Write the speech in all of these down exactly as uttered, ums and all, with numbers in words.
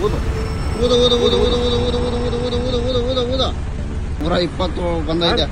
ಊದ ಊದ ಊದ ಊದ ಊದ ಊದ ಊದ ಊದ ಊದ ಊದ ಊದ ಊದ ಊದ ನೂರ ಇಪ್ಪತ್ತು ಬಂದೈತೆ.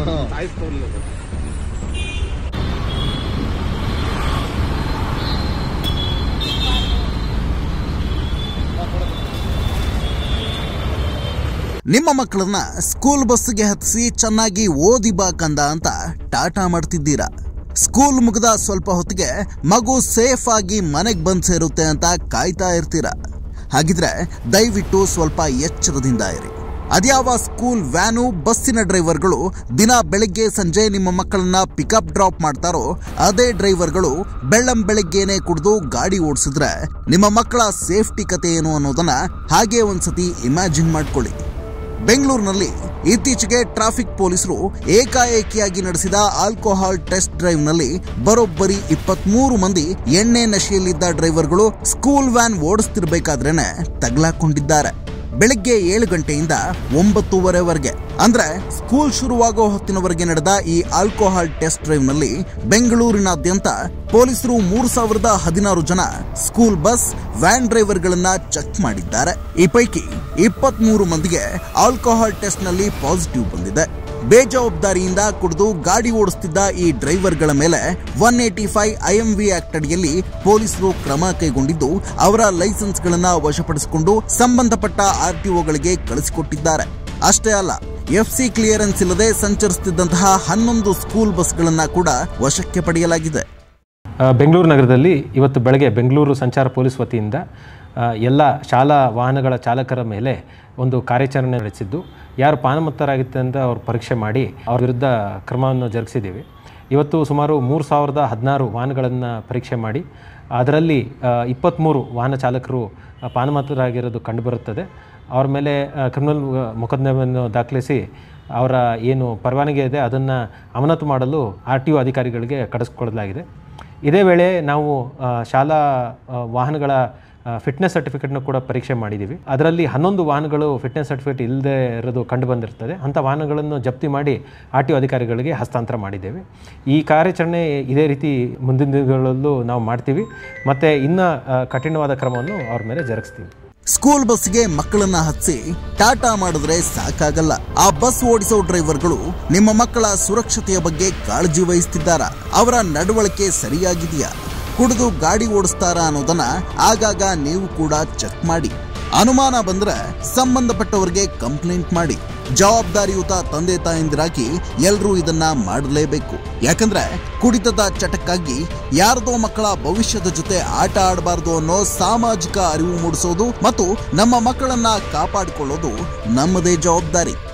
ನಿಮ್ಮ ಮಕ್ಕಳನ್ನ ಸ್ಕೂಲ್ ಬಸ್ಗೆ ಹತ್ತಿಸಿ ಚೆನ್ನಾಗಿ ಓದಿ ಬಾ ಕಂದ ಅಂತ ಟಾಟಾ ಮಾಡ್ತಿದ್ದೀರಾ. ಸ್ಕೂಲ್ ಮುಗಿದ ಸ್ವಲ್ಪ ಹೊತ್ತಿಗೆ ಮಗು ಸೇಫ್ ಆಗಿ ಮನೆಗೆ ಬಂದು ಸೇರುತ್ತೆ ಅಂತ ಕಾಯ್ತಾ ಇರ್ತೀರಾ. ಹಾಗಿದ್ರೆ ದಯವಿಟ್ಟು ಸ್ವಲ್ಪ ಎಚ್ಚರದಿಂದ ಇರಿ. ಅದ್ಯಾವ ಸ್ಕೂಲ್ ವ್ಯಾನು ಬಸ್ಸಿನ ಡ್ರೈವರ್ಗಳು ದಿನ ಬೆಳಗ್ಗೆ ಸಂಜೆ ನಿಮ್ಮ ಮಕ್ಕಳನ್ನ ಪಿಕಪ್ ಡ್ರಾಪ್ ಮಾಡ್ತಾರೋ ಅದೇ ಡ್ರೈವರ್ಗಳು ಬೆಳ್ಳಂ ಬೆಳಗ್ಗೆನೆ ಕುಡಿದು ಗಾಡಿ ಓಡಿಸಿದ್ರೆ ನಿಮ್ಮ ಮಕ್ಕಳ ಸೇಫ್ಟಿ ಕತೆ ಏನು ಅನ್ನೋದನ್ನ ಹಾಗೆ ಒಂದ್ಸತಿ ಇಮ್ಯಾಜಿನ್ ಮಾಡ್ಕೊಳ್ಳಿ. ಬೆಂಗಳೂರಿನಲ್ಲಿ ಇತ್ತೀಚೆಗೆ ಟ್ರಾಫಿಕ್ ಪೊಲೀಸರು ಏಕಾಏಕಿಯಾಗಿ ನಡೆಸಿದ ಆಲ್ಕೋಹಾಲ್ ಟೆಸ್ಟ್ ಡ್ರೈವ್ ನಲ್ಲಿ ಬರೋಬ್ಬರಿ ಇಪ್ಪತ್ಮೂರು ಮಂದಿ ಎಣ್ಣೆ ನಶೆಯಲ್ಲಿದ್ದ ಡ್ರೈವರ್ಗಳು ಸ್ಕೂಲ್ ವ್ಯಾನ್ ಓಡಿಸ್ತಿರ್ಬೇಕಾದ್ರೇನೆ ತಗಲಾಕೊಂಡಿದ್ದಾರೆ. ಬೆಳಗ್ಗೆ ಏಳು ಗಂಟೆಯಿಂದ ಒಂಬತ್ತುವರೆವರೆಗೆ ಅಂದ್ರೆ ಸ್ಕೂಲ್ ಶುರುವಾಗೋ ಹೊತ್ತಿನವರೆಗೆ ನಡೆದ ಈ ಆಲ್ಕೋಹಾಲ್ ಟೆಸ್ಟ್ ಡ್ರೈವ್ ನಲ್ಲಿ ಬೆಂಗಳೂರಿನಾದ್ಯಂತ ಪೊಲೀಸರು ಮೂರು ಸಾವಿರದ ಹದಿನಾರು ಜನ ಸ್ಕೂಲ್ ಬಸ್ ವ್ಯಾನ್ ಡ್ರೈವರ್ಗಳನ್ನ ಚೆಕ್ ಮಾಡಿದ್ದಾರೆ. ಈ ಪೈಕಿ ಇಪ್ಪತ್ತ್ ಮೂರು ಮಂದಿಗೆ ಆಲ್ಕೋಹಾಲ್ ಟೆಸ್ಟ್ ನಲ್ಲಿ ಪಾಸಿಟಿವ್ ಬಂದಿದೆ. ಬೇಜವಾಬ್ದಾರಿಯಿಂದ ಕುಡಿದು ಗಾಡಿ ಓಡಿಸುತ್ತಿದ್ದ ಈ ಡ್ರೈವರ್ಗಳ ಮೇಲೆ one eighty five IMV act ಅಡಿಯಲ್ಲಿ ಪೊಲೀಸರು ಕ್ರಮ ಕೈಗೊಂಡಿದ್ದು ಅವರ ಲೈಸೆನ್ಸ್ಗಳನ್ನ ವಶಪಡಿಸಿಕೊಂಡು ಸಂಬಂಧಪಟ್ಟ ಆರ್ಟಿಒಗಳಿಗೆ ಕಳಿಸಿಕೊಟ್ಟಿದ್ದಾರೆ. ಅಷ್ಟೇ ಅಲ್ಲ, ಎಫ್ಸಿ ಕ್ಲಿಯರೆನ್ಸ್ ಇಲ್ಲದೆ ಸಂಚರಿಸುತ್ತಿದ್ದಂತಹ ಹನ್ನೊಂದು ಸ್ಕೂಲ್ ಬಸ್ಗಳನ್ನ ಕೂಡ ವಶಕ್ಕೆ ಪಡೆಯಲಾಗಿದೆ. ಬೆಂಗಳೂರು ನಗರದಲ್ಲಿ ಇವತ್ತು ಬೆಳಗ್ಗೆ ಬೆಂಗಳೂರು ಸಂಚಾರ ಪೊಲೀಸ್ ವತಿಯಿಂದ ಎಲ್ಲ ಶಾಲಾ ವಾಹನಗಳ ಚಾಲಕರ ಮೇಲೆ ಒಂದು ಕಾರ್ಯಾಚರಣೆ ನಡೆಸಿದ್ದು, ಯಾರು ಪಾನಮತ್ತರಾಗಿತ್ತು ಅಂತ ಅವ್ರು ಪರೀಕ್ಷೆ ಮಾಡಿ ಅವ್ರ ವಿರುದ್ಧ ಕ್ರಮವನ್ನು ಜರುಗಿಸಿದ್ದೀವಿ. ಇವತ್ತು ಸುಮಾರು ಮೂರು ಸಾವಿರದ ಹದಿನಾರು ವಾಹನಗಳನ್ನು ಪರೀಕ್ಷೆ ಮಾಡಿ ಅದರಲ್ಲಿ ಇಪ್ಪತ್ತ್ಮೂರು ವಾಹನ ಚಾಲಕರು ಪಾನಮತ್ತರಾಗಿರೋದು ಕಂಡುಬರುತ್ತದೆ. ಅವ್ರ ಮೇಲೆ ಕ್ರಿಮಿನಲ್ ಮೊಕದ್ದಮೆಯನ್ನು ದಾಖಲಿಸಿ ಅವರ ಏನು ಪರವಾನಗಿ ಇದೆ ಅದನ್ನು ಅಮಾನತು ಮಾಡಲು ಆರ್ ಟಿ ಒ ಅಧಿಕಾರಿಗಳಿಗೆ ಕಳಿಸ್ಕೊಡಲಾಗಿದೆ. ಇದೇ ವೇಳೆ ನಾವು ಶಾಲಾ ವಾಹನಗಳ ಫಿಟ್ನೆಸ್ ಸರ್ಟಿಫಿಕೇಟ್ನ ಕೂಡ ಪರೀಕ್ಷೆ ಮಾಡಿದ್ದೀವಿ. ಅದರಲ್ಲಿ ಹನ್ನೊಂದು ವಾಹನಗಳು ಫಿಟ್ನೆಸ್ ಸರ್ಟಿಫಿಕೇಟ್ ಇಲ್ಲದೆ ಇರೋದು ಕಂಡು ಬಂದಿರ್ತದೆ. ಅಂಥ ವಾಹನಗಳನ್ನು ಜಪ್ತಿ ಮಾಡಿ ಆರ್ ಟಿ ಒ ಅಧಿಕಾರಿಗಳಿಗೆ ಹಸ್ತಾಂತರ ಮಾಡಿದ್ದೇವೆ. ಈ ಕಾರ್ಯಾಚರಣೆ ಇದೇ ರೀತಿ ಮುಂದಿನ ದಿನಗಳಲ್ಲೂ ನಾವು ಮಾಡ್ತೀವಿ ಮತ್ತು ಇನ್ನೂ ಕಠಿಣವಾದ ಕ್ರಮವನ್ನು ಅವ್ರ ಮೇಲೆ ಜರುಗಿಸ್ತೀವಿ. ಸ್ಕೂಲ್ ಬಸ್ಗೆ ಮಕ್ಕಳನ್ನ ಹಚ್ಚಿ ಟಾಟಾ ಮಾಡಿದ್ರೆ ಸಾಕಾಗಲ್ಲ. ಆ ಬಸ್ ಓಡಿಸೋ ಡ್ರೈವರ್ಗಳು ನಿಮ್ಮ ಮಕ್ಕಳ ಸುರಕ್ಷತೆಯ ಬಗ್ಗೆ ಕಾಳಜಿ ವಹಿಸ್ತಿದ್ದಾರಾ? ಅವರ ನಡವಳಿಕೆ ಸರಿಯಾಗಿದೆಯಾ? ಕುಡಿದು ಗಾಡಿ ಓಡಿಸ್ತಾರಾ ಅನ್ನೋದನ್ನ ಆಗಾಗ ನೀವು ಕೂಡ ಚೆಕ್ ಮಾಡಿ. ಅನುಮಾನ ಬಂದ್ರೆ ಸಂಬಂಧಪಟ್ಟವರಿಗೆ ಕಂಪ್ಲೇಂಟ್ ಮಾಡಿ. ಜವಾಬ್ದಾರಿಯುತ ತಂದೆ ತಾಯಂದಿರಾಗಿ ಎಲ್ಲರೂ ಇದನ್ನ ಮಾಡಲೇಬೇಕು. ಯಾಕಂದ್ರೆ ಕುಡಿತದ ಚಟಕ್ಕಾಗಿ ಯಾರದೋ ಮಕ್ಕಳ ಭವಿಷ್ಯದ ಜೊತೆ ಆಟ ಆಡಬಾರ್ದು ಅನ್ನೋ ಸಾಮಾಜಿಕ ಅರಿವು ಮೂಡಿಸೋದು ಮತ್ತು ನಮ್ಮ ಮಕ್ಕಳನ್ನ ಕಾಪಾಡಿಕೊಳ್ಳೋದು ನಮ್ಮದೇ ಜವಾಬ್ದಾರಿ.